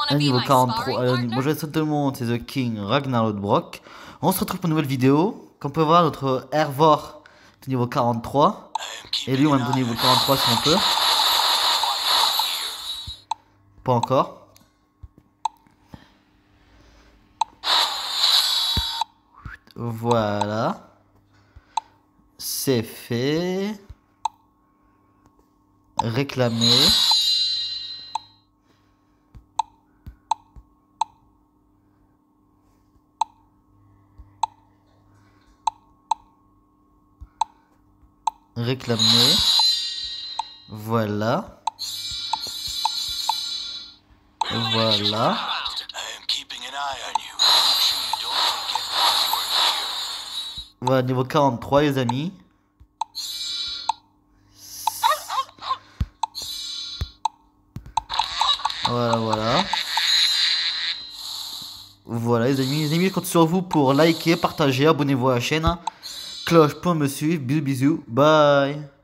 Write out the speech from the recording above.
Niveau 43. Bonjour à tout le monde, c'est The King Ragnar Lodbrok. On se retrouve pour une nouvelle vidéo. Comme on peut voir, notre Hervor est niveau 43. Et lui, on va me donner niveau 43 si on peut. Pas encore. Voilà. C'est fait. Réclamer. Réclamer. Voilà. Voilà. Voilà, niveau 43 les amis. Voilà, voilà. Voilà les amis, je compte sur vous pour liker, partager, abonnez-vous à la chaîne. Cloche pour me suivre, bisous bisous, bye.